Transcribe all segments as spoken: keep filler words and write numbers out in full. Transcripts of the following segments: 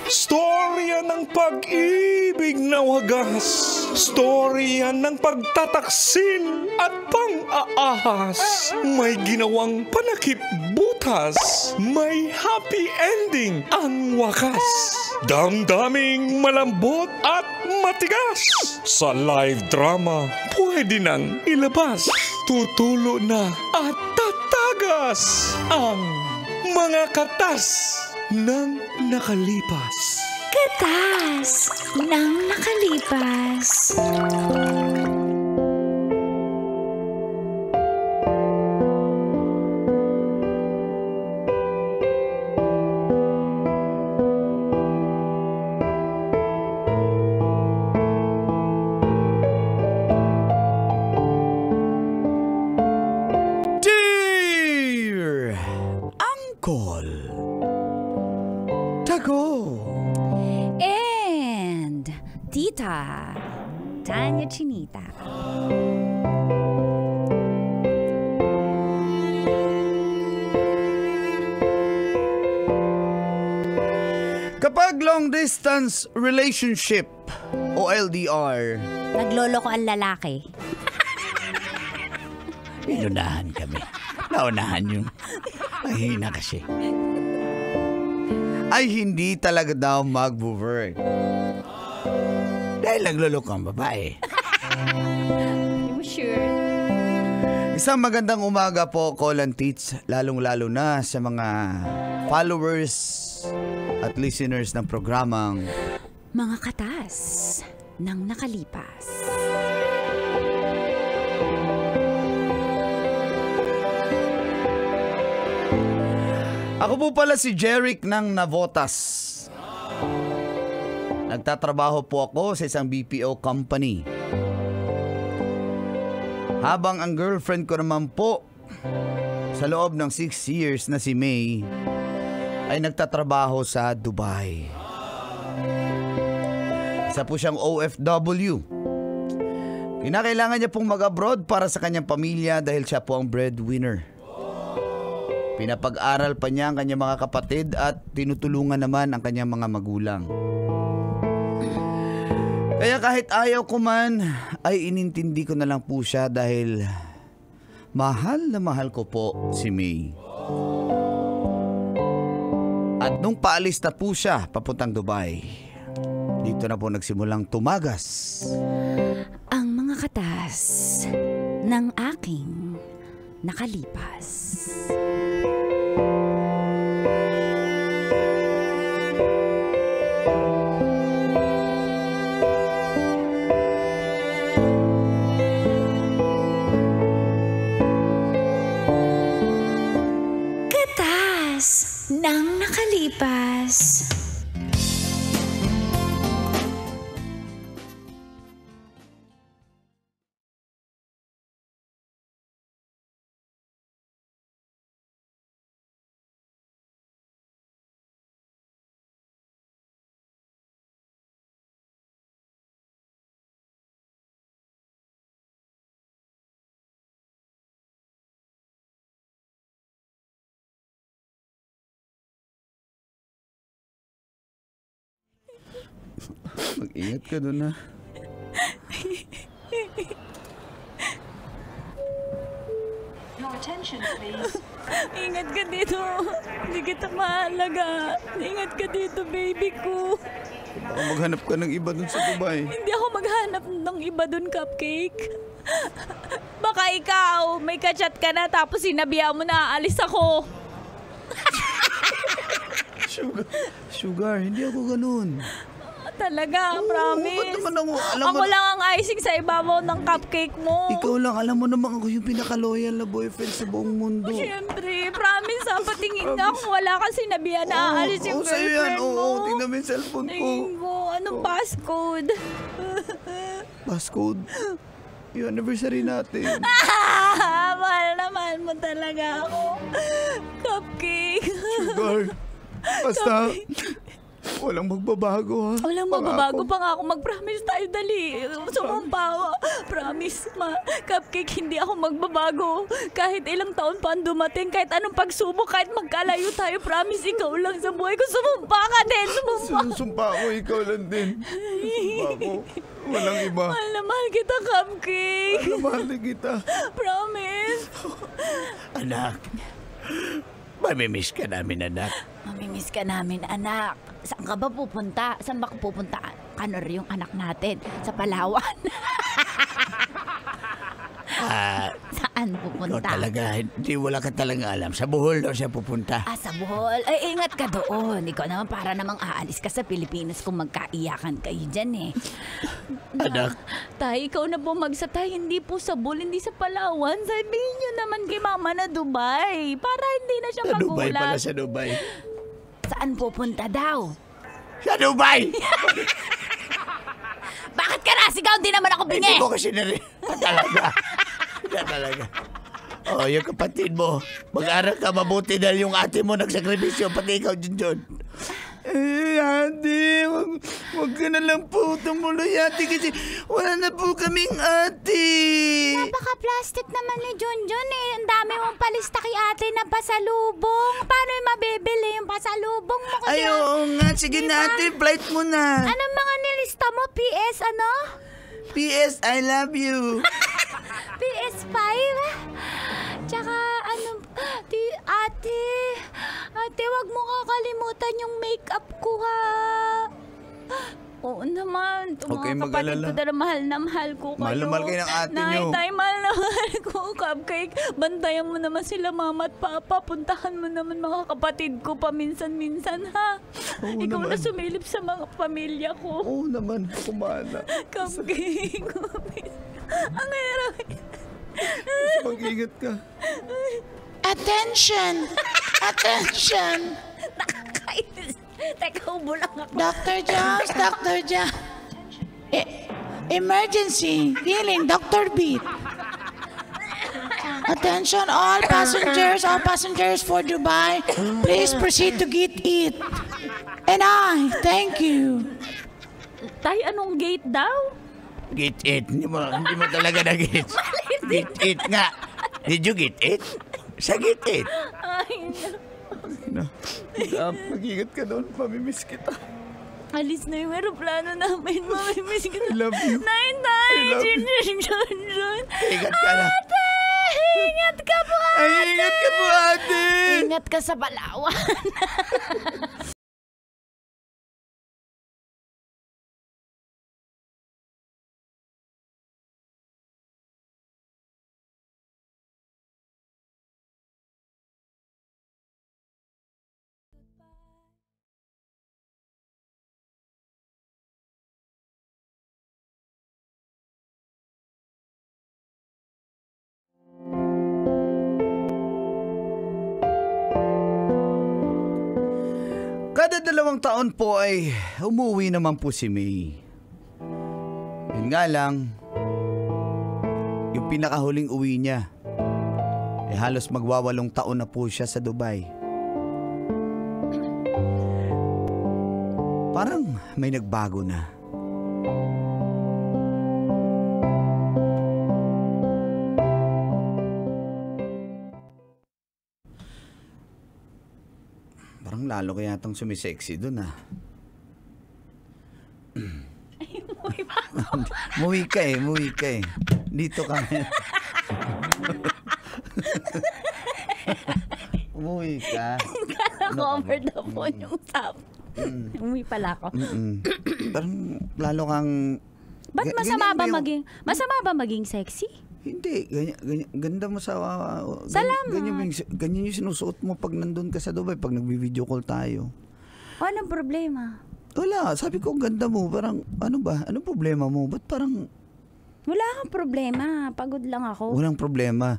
Storya ng pag-ibig na wagas. Storya ng pagtataksil at pang-aahas. May ginawang panakip butas. May happy ending ang wakas. Damdaming malambot at matigas. Sa live drama, pwede nang ilabas. Tutulo na at tatagas ang mga katas ng nakalipas. Katas ng nakalipas. Dear Uncle Tago And Tita Tanya Chinita. Kapag long distance relationship o L D R, Naglolo ko ang lalaki. inunahan kami. Naunahan yung mahina kasi. Ay hindi talaga daw mag-work. Dahil naglulok ang babae. I'm sure. Isang magandang umaga po, Colin Teats, lalong-lalo na sa mga followers at listeners ng programang Mga katas ng nakalipas. Ako po pala si Jeric ng Navotas. Nagtatrabaho po ako sa isang B P O company. Habang ang girlfriend ko naman po sa loob ng six years na si May ay nagtatrabaho sa Dubai. Isa po siyang O F W. Kinakailangan niya pong mag-abroad para sa kanyang pamilya dahil siya po ang breadwinner. Pinapag-aral pa niya ang kanyang mga kapatid at tinutulungan naman ang kanyang mga magulang. Kaya kahit ayaw ko man, ay inintindi ko na lang po siya dahil mahal na mahal ko po si May. At nung paalis na po siya papuntang Dubai, dito na po nagsimulang tumagas Ang mga katas ng aking nakalipas. Katas ng nakalipas. Mag-ingat ka doon na. Your attention, please. Ingat ka dito. Hindi kita mahalaga. Ingat ka dito, baby ko. Baka maghanap ka ng iba doon sa Dubai. Hindi ako maghanap ng iba dun, Cupcake. Baka ikaw, may kachat ka na tapos sinabihan mo na aalis ako. Sugar, sugar, hindi ako ganun. Talaga, promise. ba't naman ako? Alam Ako mo- lang ang icing sa ibabaw ng cupcake mo. Ikaw lang, alam mo naman ako yung pinaka-loyal na boyfriend sa buong mundo. Siyempre, promise ha, patingin nga kung wala kang sinabihan na aalis yung oo, sa'yo yan. girlfriend mo. Oo, tingnan mo yung cellphone ko. Tingin mo, anong passcode? Passcode. Yung anniversary natin. Ah, mahal na mahal mo talaga ako. Cupcake. Sugar. Basta, Walang magbabago, ha? Walang magbabago pa nga ako. Mag-promise tayo, dali. Sumumpa ako. Promise, ma. Cupcake, hindi ako magbabago. Kahit ilang taon pa ang dumating, kahit anong pagsubok, kahit magkalayo tayo, promise, ikaw lang sa buhay ko. Sumumpa ka din, sumumpa. Sinusumpa ko, ikaw lang din. Sinusumpa ko. Walang iba. Mahal na mahal kita, Cupcake. Mahal na mahal na kita. Promise. Anak, mamimiss ka namin, anak. Mamimiss ka namin, anak. Saan ka ba pupunta? Saan ba ka pupunta? Kanor yung anak natin? Sa Palawan? Ah, Saan no, pupunta? talaga, hindi wala ka talaga alam. Sa Bohol daw siya pupunta. Ah, sa Bohol. Ay, ingat ka doon. Ikaw naman para namang aalis ka sa Pilipinas kung magkaiyakan kayo dyan eh. Anak, Tay, ikaw na po magsatay. Hindi po sa Bohol, hindi sa Palawan. Sabihin niyo naman kay mama na Dubai. Para hindi na siya sa Dubai magulat. pala, sa Dubai. Saan pupunta daw? Sa Dubai! Bakit ka nasigaw? Hindi naman ako bingi. Hindi ko kasi nari... Talaga. Hindi talaga. Oh, yung kapatid mo, mag-aral ka mabuti dahil yung ate mo nagsakripisyo, pati ikaw dyan dyan. Eh, ate, wag, wag ka na lang po tumuloy, ate, kasi wala na po kaming ate. Napaka-plastic naman ni Junjun eh. Ang dami mong palista kay ate na pasalubong. Paano yung mabibili yung pasalubong mo? Kasi Ay, oo nga, sige Diba? na, ate, flight mo na. anong mga nilista mo? P S ano? P S, I love you. P S five? Tsaka ano, di, ate, ate, wag mo kakalimutan yung makeup ko ha. Oo naman, ito Huwag mga kayong kapatid mag-alala. ko dahil mahal na mahal ko kayo. Mahal na mahal kayo ng ate Nay, nyo. tay, mahal na mahal ko, Cupcake. Bantayan mo naman sila mama at papa. Puntahan mo naman mga kapatid ko paminsan-minsan ha. Oo Ikaw na naman. sumilip sa mga pamilya ko. Oo naman, kumana. Cupcake, ang hirap. Mag-ingat ka. Attention! Attention! Nakakainis. Teka, ubo lang ako. Doctor Jones, Doctor Jones. E- emergency. Healing, Doctor Beat. Attention all passengers, all passengers for Dubai. Please proceed to get it. And I, thank you. Tay, anong gate daw? Get it. Hindi mo, hindi mo talaga na-get. Get it nga. Did you get it? Sa get it. Ay, Na, uh, mag-ingat ka doon, mamimiss kita. alis na yung aeroplano namin. Mamimiss kita. I love you. Nay, tay, I love you. Jun, Jun, Jun. Ingat ka na. Ate, ingat ka po, ate. Ay, ingat ka po, ate. Ingat ka sa Palawan. Kada dalawang taon po ay umuwi naman po si May. Yun nga lang, yung pinakahuling uwi niya, eh halos magwawalong taon na po siya sa Dubai. Parang may nagbago na. Parang lalo kaya yatang sumisexy dun ah. Muwi ka eh, muwi ka eh. Dito ka. Umuwi ka. Kala ko over the phone yung usap. Umuwi pala ako. Mm-mm. Parang lalo kang... Ba't Ga- masama ganyan ba yung- maging, masama ba maging sexy? Hindi, ganyan, ganyan, ganda mo sa... Uh, Salamat. Ganyan, ganyan, yung- ganyan yung sinusuot mo pag nandun ka sa Dubai, pag nagbi-video call tayo. O, anong problema? Wala, sabi ko, ang ganda mo. Parang, ano ba? Anong problema mo? Ba't parang Wala kang problema. Pagod lang ako. walang problema?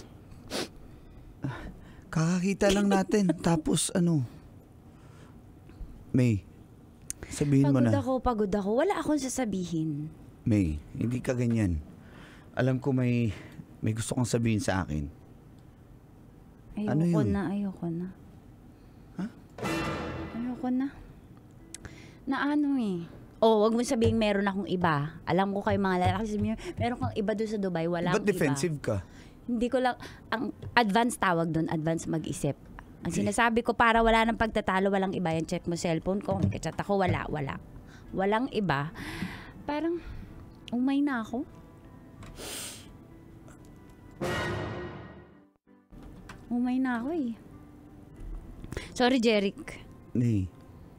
Kakakita lang natin. Tapos, ano? May, sabihin mo Pagod na. ako, pagod ako. Wala akong sasabihin. May, hindi ka ganyan. Alam ko may may gusto kang sabihin sa akin. Ayoko Ano yun? na, ayoko na. Ha? Ayoko na. Na ano eh. Oh, wag mo sabihin meron akong iba. Alam ko kayo mga lalaki, sabihin, meron kang iba doon sa Dubai, wala Ba't akong defensive iba. ka? Hindi ko lang, ang advance tawag doon, advance mag-isip. Ang sinasabi ko, para wala ng pagtatalo, walang iba yan. Check mo cellphone ko, kachat ako, wala, wala. Walang iba. Parang, umay na ako. Umay na ako eh. Sorry, Jeric. Nay.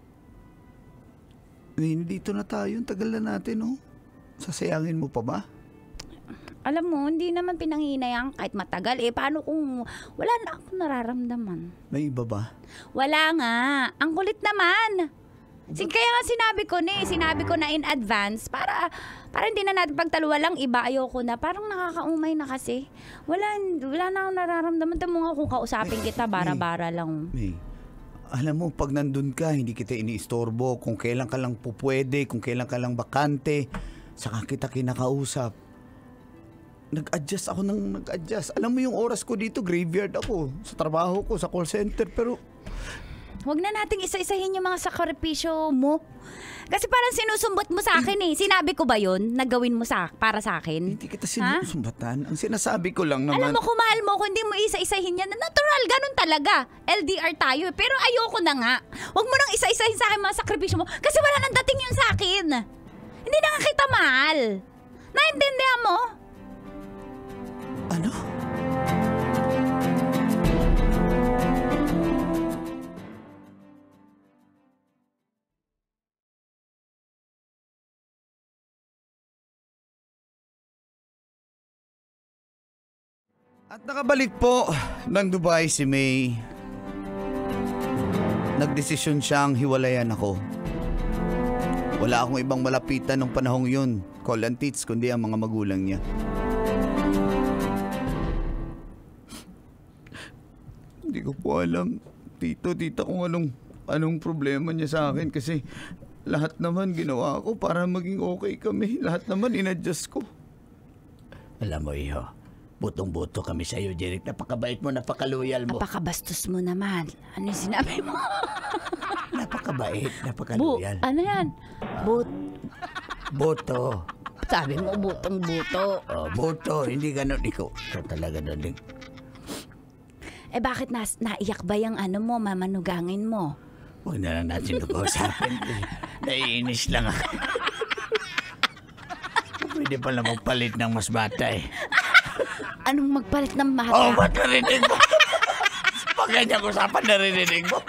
Nay, dito na tayo. Ang tagal na natin, oh. Sasayangin mo pa ba? Alam mo, hindi naman pinanginayang kahit matagal. Eh, paano kung wala na ako nararamdaman? May iba ba? Wala nga. Ang kulit naman. Sin kaya nga sinabi ko na eh. Sinabi ko na in advance para para hindi na natin pagtalo. Walang iba. Ayoko na. Parang nakakaumay na kasi. Wala, wala na akong nararamdaman. Tamo nga kung kausapin kita, bara-bara lang. May, alam mo, pag nandun ka, hindi kita iniistorbo. Kung kailan ka lang pupwede, kung kailan ka lang bakante, saka kita kinakausap. Nag-adjust ako ng nag-adjust. Alam mo yung oras ko dito, graveyard ako. Sa trabaho ko, sa call center, pero... Huwag na nating isa-isahin yung mga sakripisyo mo. Kasi parang sinusumbot mo sa akin eh. Sinabi ko ba yun? Nagawin mo sa, para sa akin? Hindi kita sinusumbatan. Ang sinasabi ko lang naman... Alam mo, kung mahal mo, kung hindi mo isa-isahin yan, natural, ganun talaga. L D R tayo. Pero ayoko na nga. Huwag mo nang isa-isahin sa akin mga sakripisyo mo. Kasi wala nang dating yun sa akin. Hindi na nga kita mahal. Naintindihan mo? Ano? At nakabalik po ng Dubai si May. Nagdesisyon siyang hiwalayan ako. Wala akong ibang malapitan ng panahong yun, call and teach, kundi ang mga magulang niya. Hindi ko po alam, tito, tita, kung anong, anong problema niya sa akin kasi lahat naman ginawa ko para maging okay kami. Lahat naman inadjust ko. Alam mo, iho, butong-buto kami sa iyo, Jeric. Napakabait mo, napakaloyal mo. Napakabastos mo naman. Ano yung sinabi mo? Napakabait, Bu, napakaloyal. ano yan? But, Boto. sabi mo, butong-buto. Oh, boto, hindi ganun. Ikaw, ikaw talaga daling. Eh bakit nas naiyak ba yung ano mo, mamanugangin mo? Huwag na lang natin pag-uusapin. Naiinis lang ako. Pwede pala magpalit ng mas bata eh. Anong magpalit ng bata? Oh, ba't narinig mo? Pag ganyan usapan, narinig mo.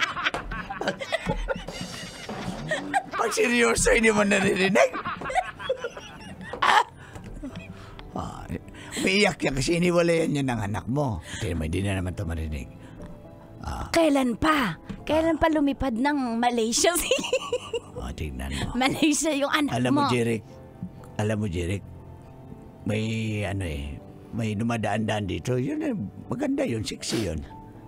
Pag seryoso, hindi mo naririnig. Ah? Ah, umiiyak yan kasi iniwalayan niya ng anak mo. Kaya may hindi na naman ito marinig. Ah. Kailan pa? Kailan pa lumipad ng Malaysia? Oh, tignan mo. Malaysia yung anak Alam mo. mo, Jeric, alam mo, Jeric, may ano eh, may dumadaan-daan dito. Yun eh, maganda yun, sexy yun.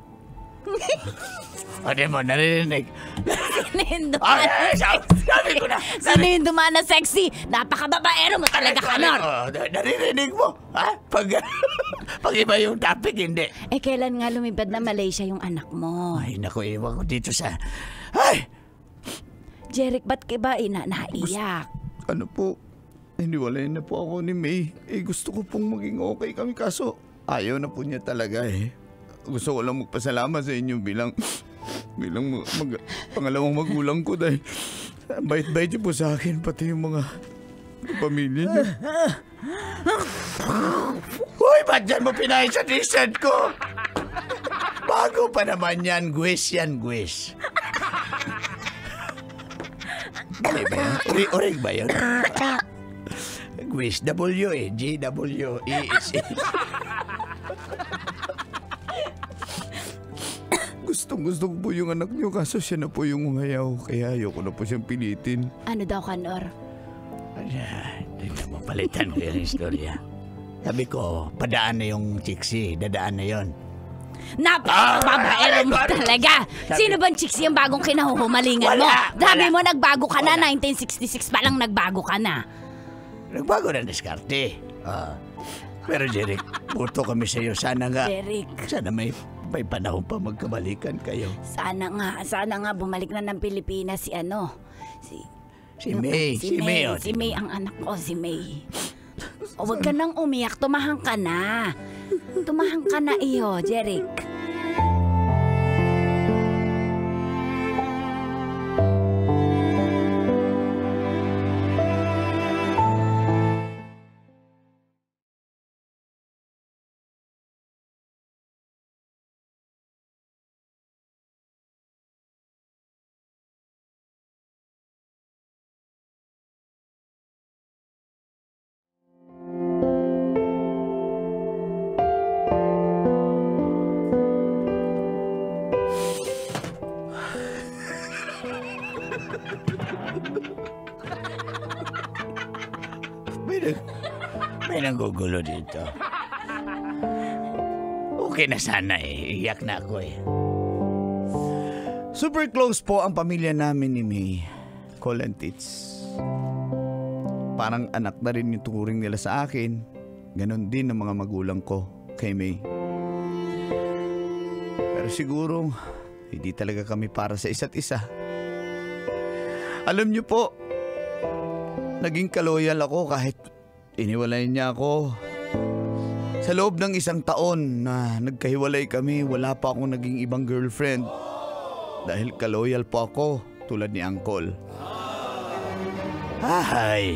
O, di mo, naririnig. Sino yung Ay, dumaan? ay, sabi, sabi ko na. Sino yung dumaan na sexy? Napakababaero mo talaga ka nun. Oh, naririnig mo, ha? Pag, pag iba yung topic, hindi. Eh, kailan nga lumipad na Malaysia yung anak mo? Ay, naku, iwan ko dito sa... Ay! Jeric, ba't ka ba ina naiyak? Ano po, hiniwalayan na po ako ni May. Eh, gusto ko pong maging okay kami kaso ayaw na po niya talaga eh. Gusto ko lang magpasalamat sa inyo bilang bilang mag, mag- pangalawang magulang ko dahil bait-bait niyo po sa akin pati yung mga pamilya niyo. Uy, ba't dyan mo pinahin sa t-shirt ko? Bago pa naman yan, gwis yan, gwis. Ano ba yun? Uri, urig ba yun? Gwis, W eh, G W E S E. Gustong gusto ko po yung anak niyo kaso siya na po yung umayaw kaya ayoko na po siyang pilitin. Ano daw, Kanor? Hindi na mapalitan ko yung istorya. Sabi ko, padaan na yung chiksi, dadaan na yon. Napakababaero mo Ah, talaga! Sino bang chicks yung bagong kinahuhumalingan mo? Wala, Sabi wala. mo nagbago ka na, Wala. nineteen sixty-six pa lang nagbago ka na. Nagbago na diskarte. Ah, pero Jeric, puto kami sa iyo. Sana nga, Jeric, sana may, may panahon pa magkabalikan kayo. sana nga, sana nga bumalik na ng Pilipinas si ano, si Si May. Si, May, oh, si May ang anak ko, si May. O, huwag ka nang umiyak, tumahang ka na. Tumahang ka na iyo, Jeric. May, nag- may nanggugulo dito. Okay na sana eh. Iyak na ako eh. Super close po ang pamilya namin ni May. Colantits. Parang anak na rin yung turing nila sa akin. Ganon din ang mga magulang ko kay May. Pero siguro, hindi talaga kami para sa isa't isa. Alam niyo po, naging kaloyal ako kahit iniwalay niya ako. Sa loob ng isang taon na nagkahiwalay kami, wala pa akong naging ibang girlfriend. Dahil kaloyal po ako, tulad ni Uncle. Ay!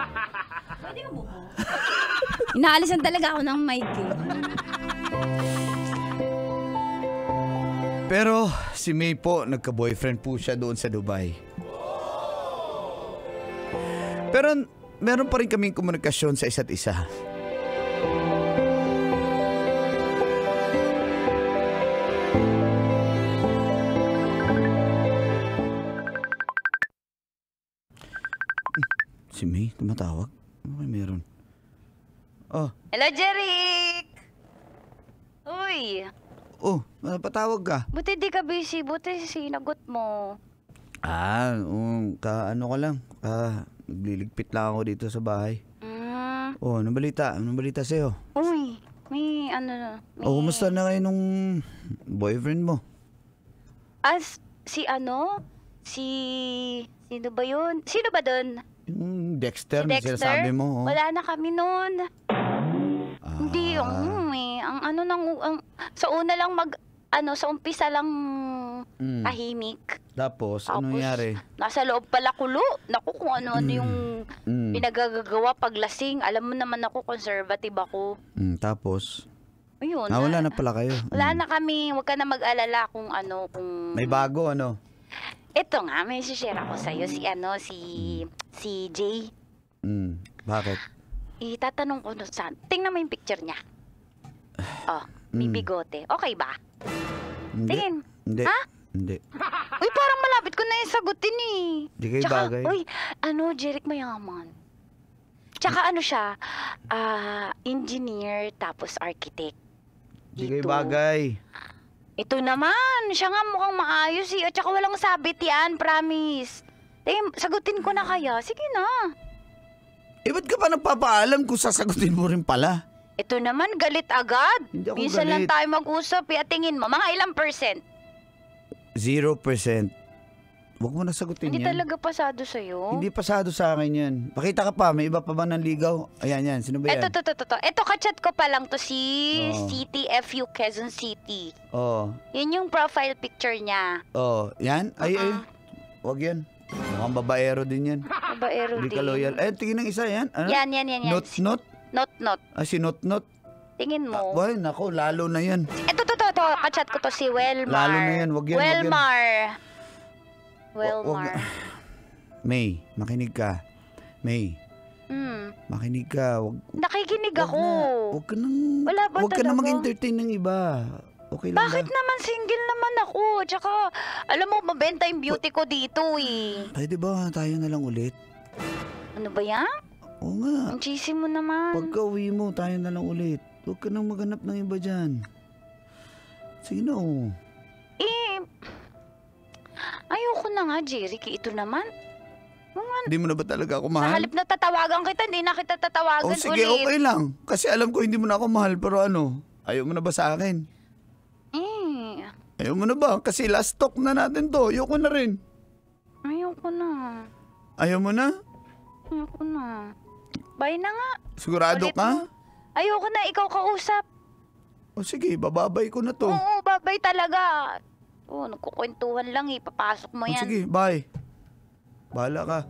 Inaalisan talaga ako ng mic eh. Pero si May po, nagka-boyfriend po siya doon sa Dubai. Pero meron pa rin kaming komunikasyon sa isa't isa. Si May, tumatawag? Ano kayo meron? Oh, Hello, Jeric! Uy, oh, patawag ka. buti di ka busy, buti sinagot mo. Ah, um, ka ano ka lang. Ah, nagliligpit lang ako dito sa bahay. Mm, Oh, anong balita? Anong balita sa'yo? uy, may ano, may... Oh, kumusta na kayo nung boyfriend mo? As, si ano? Si... Sino ba yun? Sino ba dun? Yung Dexter, Si na Dexter? sinasabi mo. Oh. Wala na kami nun. Ah, Hindi, um, eh. Ang ano nang... Ang, sa una lang mag... Ano, sa umpisa lang Mm. tahimik. Tapos, Tapos, anong nangyari? nasa loob pala kulo. Naku, kung ano-ano yung Mm. pinagagagawa pag lasing. Alam mo naman ako, conservative ako. Mm, tapos, Ayun. ah, wala na pala kayo. Wala Mm. na kami. Huwag ka na mag-alala kung ano, kung... May bago, ano? Ito nga, may share ako sa'yo. Si ano, si... Si Jay. Mm, bakit? Itatanong ko nun saan. Tingnan mo yung picture niya. Oh, may Mm. bigote. Okay ba? Hindi. Tingin. Hindi. Ha? Hindi. Uy, parang malapit ko na yung sagutin eh. Di kayo Tsaka, bagay. uy, ano, Jeric mayaman. Tsaka ano siya, ah, engineer tapos architect. Di kayo Dito. bagay. Ito naman, siya nga mukhang maayos eh. At tsaka walang sabit yan, promise. Eh, sagutin ko na kaya. Sige na. Eh, ba't ka pa nagpapaalam kung sasagutin mo rin pala? Ito naman, galit agad. Hindi ako Minsan lang galit. tayo mag-usap. Eh, at tingin mo, mga ilang percent? Zero percent. Huwag mo na sagutin Hindi yan. talaga pasado sa'yo. Hindi pasado sa akin yan. Pakita ka pa, may iba pa ba ng ligaw? Ayan yan, sino ba yan? Ito, to, to, to, to. Ito, kachat ko pa lang to si Oh. City F U Quezon City. Oh, Yun yung profile picture niya. oh, yan? Ay, ay. Uh-uh. Huwag yan. Mukhang babaero din yan. Babaero Hindi din. ka loyal. Eh, tingin ng isa yan. Ano? Yan, yan, yan, yan. Not, not? Not, not. Ah, si not, not. Tingin Ah, mo. boy, nako, lalo na yan. Ito, to, to, to. Kachat ko to si Welmar. Lalo na yan, wag yan, wag yan. Welmar. Wa- wag Welmar. na- May, makinig ka. May, Hmm. makinig ka. Wag, Nakikinig wag ako. na. Huwag ka nang, Wala ba huwag ka na talaga? mag-entertain ng iba. Okay lang Bakit ba? naman single naman ako? Tsaka, alam mo, mabenta yung beauty ko dito eh. Pwede ba tayo na lang ulit? Ano ba yan? Oo nga. Ang cheesy mo naman. Pagka uwi mo, tayo na lang ulit. Huwag ka nang maghanap ng iba dyan. Sige na, oh. Eh, ayoko na nga, Jeric. Ito naman. Hindi mo na ba talaga ako Sa mahal? halip na tatawagan kita, hindi na kita tatawagan Oh, sige, ulit. okay lang. Kasi alam ko hindi mo na ako mahal, pero ano, ayaw mo na ba sa akin? Eh, Ayaw mo na ba? Kasi last talk na natin to. Ayoko na rin. ayoko na. Ayaw mo na? Ayoko na. Bye na nga. Sigurado Ulit ka? mo. Ayoko na, ikaw kausap. O sige, bababay ko na to. Oo, babay talaga. Oo, nagkukwentuhan lang eh. Papasok mo O yan. sige, bye. Bahala ka.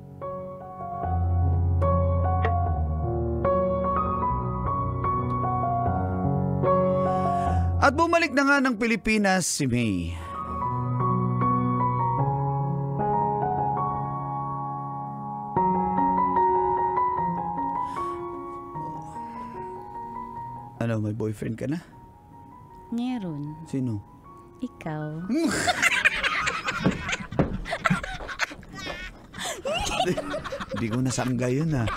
At bumalik na nga ng Pilipinas si May. Ano, may boyfriend ka na? Meron. Sino? Ikaw. Hindi ko nasangga yun ah.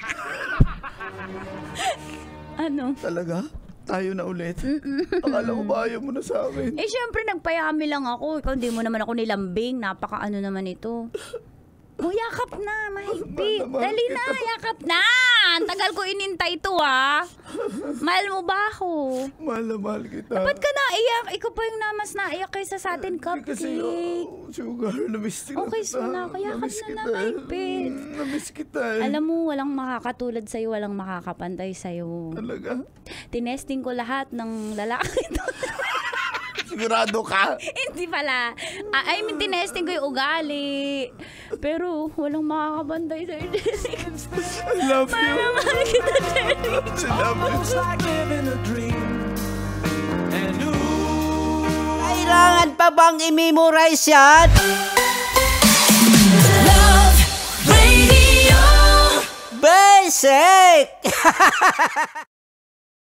Ano? Talaga? Tayo na ulit? Akala ko ba ayaw mo na sa akin? Eh, syempre, nagpayami lang ako. Ikaw, hindi mo naman ako nilambing. Napaka ano naman ito. Oh, yakap na, mahigpit. Dali na, yakap na. Ang tagal ko inintay ito, ha. Mahal mo ba ako? Mahal na mahal kita. Ba't ka naiyak? Ikaw pa yung namas naiyak kaysa sa atin, cupcake. Kasi, oh, sugar, namiss kita. Okay, so na ako. Yakap Namiss na na, kita. mahigpit. Mm, Namiss kita. eh. Alam mo, walang makakatulad sa'yo, walang makakapantay sa'yo. Talaga? Tinesting ko lahat ng lalaki ito. Sigurado ka? Hindi pala. Ah, I mean, tinesting ko yung ugali. Pero walang makakabantay sa'yo, Jessica. I love you. Mahal kita, Jessica. I love you. like living a dream. And Kailangan pa bang i-memorize yan? Love Radio. Basic!